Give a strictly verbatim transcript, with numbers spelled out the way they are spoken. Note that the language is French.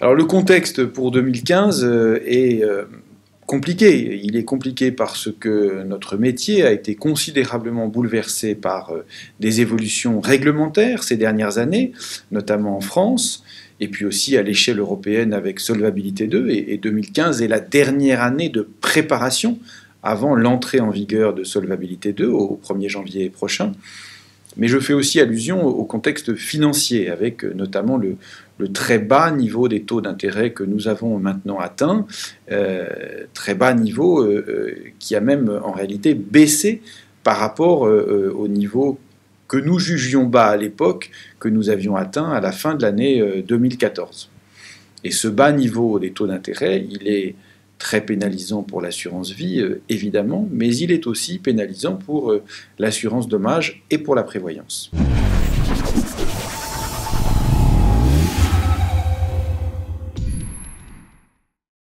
Alors le contexte pour deux mille quinze euh, est euh, compliqué. Il est compliqué parce que notre métier a été considérablement bouleversé par euh, des évolutions réglementaires ces dernières années, notamment en France, et puis aussi à l'échelle européenne avec Solvabilité deux. Et, et deux mille quinze est la dernière année de préparation avant l'entrée en vigueur de Solvabilité deux au premier janvier prochain. Mais je fais aussi allusion au contexte financier, avec notamment le, le très bas niveau des taux d'intérêt que nous avons maintenant atteint, euh, très bas niveau euh, qui a même en réalité baissé par rapport euh, au niveau que nous jugions bas à l'époque, que nous avions atteint à la fin de l'année euh, deux mille quatorze. Et ce bas niveau des taux d'intérêt, il est très pénalisant pour l'assurance vie, euh, évidemment, mais il est aussi pénalisant pour euh, l'assurance dommage et pour la prévoyance.